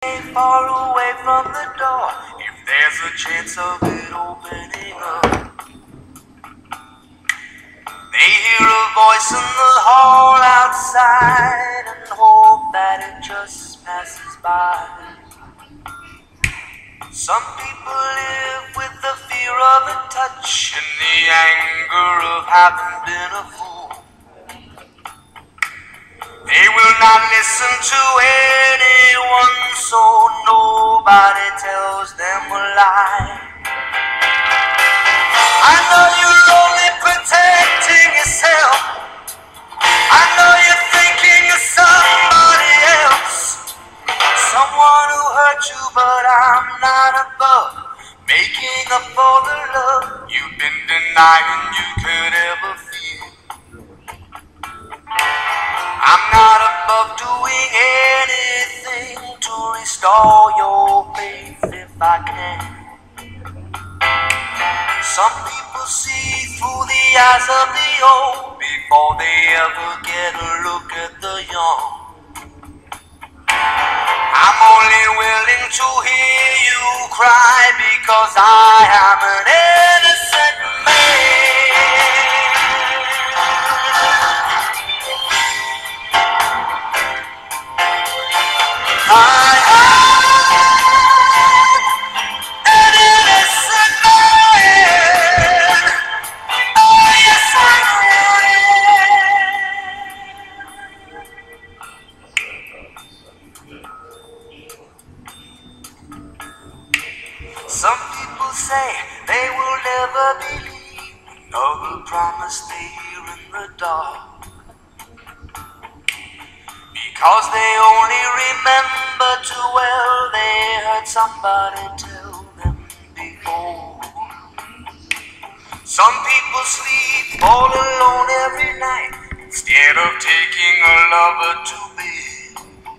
far away from the door, if there's a chance of it opening up. They hear a voice in the hall outside and hope that it just passes by. Some people live with the fear of a touch and the anger of having been a fool. They will not listen to anyone, so nobody tells them a lie. I know you're only protecting yourself. I know you're thinking of somebody else, someone who hurt you, but I'm not above making up for the love you've been denying you could ever feel. I'm not above doing anything to restore your faith if I can. Some people see through the eyes of the old before they ever get a look at the young. I'm only willing to hear you cry because I am an innocent man. I am an innocent man. Oh yes I am. Some people say they will never believe another promise they hear in the dark, because they only remember too well they heard somebody tell them before. Some people sleep all alone every night instead of taking a lover to bed.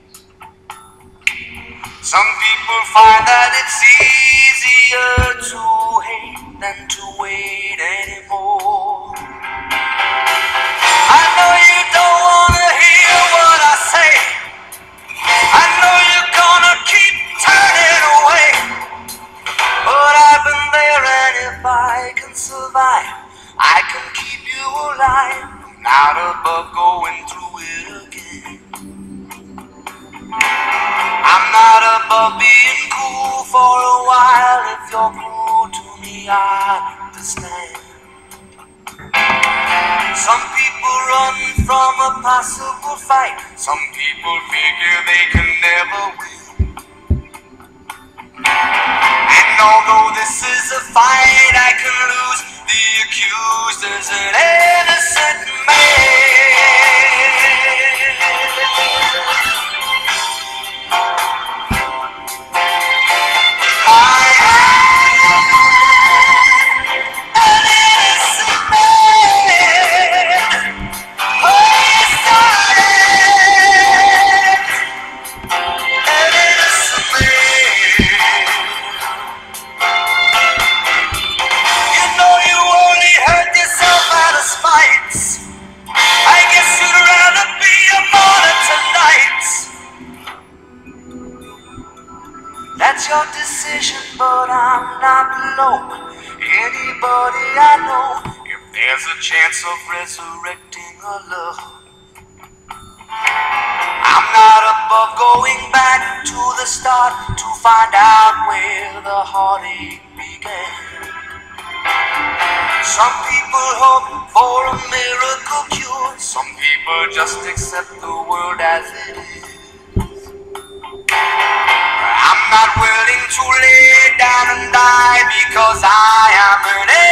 Some people find that it's easier to hate than to wait anymore. I know you don't wanna hear what I say. I know you're gonna keep turning away, but I've been there, and if I can survive, I can keep you alive. I'm not above going through it again. I'm not above being cool for a while. If you're cruel to me, I understand. Some people run from a possible fight. Some people figure they can never win. And although this is a fight I can lose, the accused is an innocent man. I am an innocent man. Oh yes I am an innocent man. You know you only hurt yourself out of spite. I guess you'd rather be a martyr tonight. That's your decision, but I'm not below anybody I know. If there's a chance of resurrecting a love, I'm not above going back to the start to find out where the heartache began. Some people hope for a miracle cure. Some people just accept the world as it is. I'm not willing to lay down and die because I am an